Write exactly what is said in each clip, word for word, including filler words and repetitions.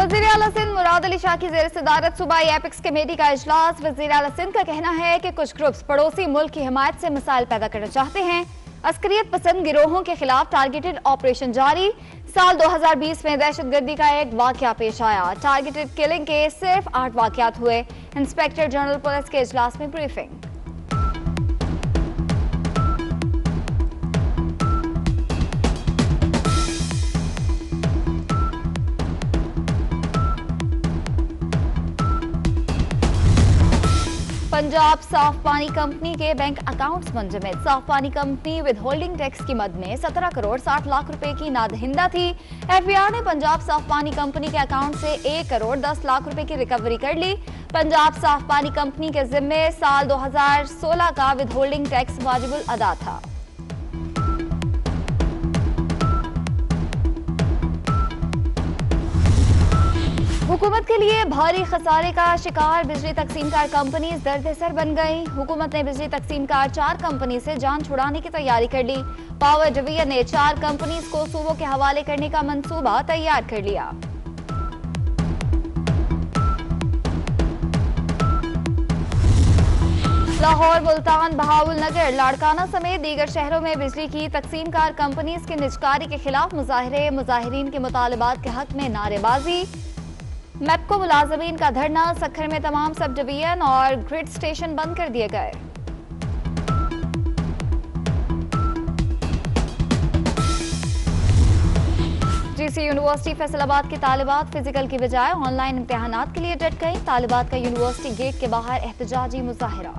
वज़ीर आला सिंध मुराद अली शाह की ज़ेर सदारत सूबाई एपिक्स कमेटी का इजलास। वज़ीर आला सिंध का कहना है कि कुछ ग्रुप्स पड़ोसी मुल्क की हिमायत से मसाइल पैदा करना चाहते हैं। अस्करियत पसंद गिरोहों के खिलाफ टारगेटेड ऑपरेशन जारी। साल दो हजार बीस में दहशत गर्दी का एक वाकया पेश आया। टारगेटेड किलिंग के सिर्फ आठ वाकयात हुए। इंस्पेक्टर जनरल पुलिस के इजलास में ब्रीफिंग। पंजाब साफ पानी कंपनी के बैंक अकाउंट्स मुंजमद। साफ पानी कंपनी विद होल्डिंग टैक्स की मद में सत्रह करोड़ साठ लाख रुपए की नादहिंदा थी। एफबीआर ने पंजाब साफ पानी कंपनी के अकाउंट से एक करोड़ दस लाख रुपए की रिकवरी कर ली। पंजाब साफ पानी कंपनी के जिम्मे साल दो हजार सोलह का विद होल्डिंग टैक्स वाजिबुल अदा था। हुकूमत के लिए भारी खसारे का शिकार बिजली तकसीमकार कंपनीज दर्द-ए-सर बन गई। हुकूमत ने बिजली तकसीमकार चार कंपनी से जान छुड़ाने की तैयारी कर ली। पावर डिवीजन ने चार कंपनीज को सूबों के हवाले करने का मंसूबा तैयार कर लिया। लाहौर, मुल्तान, बहावलनगर, लाड़काना समेत दीगर शहरों में बिजली की तकसीमकार कंपनीज की निजकारी के खिलाफ मुजाहिरे। मुजाहिरीन के मुतालबात के हक में नारेबाजी। मैपको मुलाजमीन का धरना। सखर में तमाम सब डिवीजन और ग्रिड स्टेशन बंद कर दिए गए। जीसी यूनिवर्सिटी फैसलाबाद की तालिबात फिजिकल की बजाय ऑनलाइन इम्तिहानात के लिए डट गई। तालिबात का यूनिवर्सिटी गेट के बाहर एहतजाजी मुजाहिरा।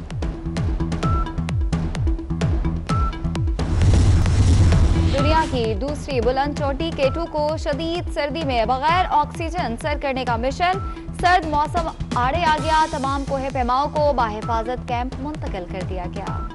दुनिया की दूसरी बुलंद चोटी के टू को शदीद सर्दी में बगैर ऑक्सीजन सर करने का मिशन। सर्द मौसम आड़े आ गया। तमाम कोहे पैमाओं को बाहिफाजत कैंप मुंतकिल कर दिया गया।